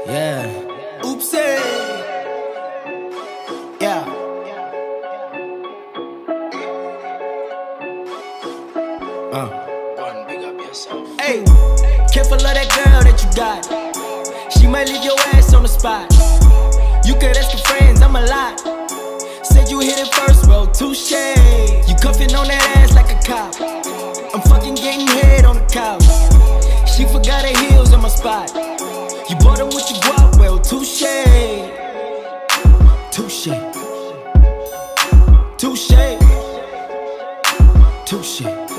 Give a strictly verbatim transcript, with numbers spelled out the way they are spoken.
Yeah. Oopsie. Yeah. Uh. One, big up yourself. Hey, careful of that girl that you got. She might leave your ass on the spot. You could ask your friends, I'm a lot. Said you hit it first, well, touche. You cuffing on that ass like a cop. I'm fucking getting head on the couch. She forgot her heels on my spot. You bought them with your guap, well, touche. Touche. Touche. Touche.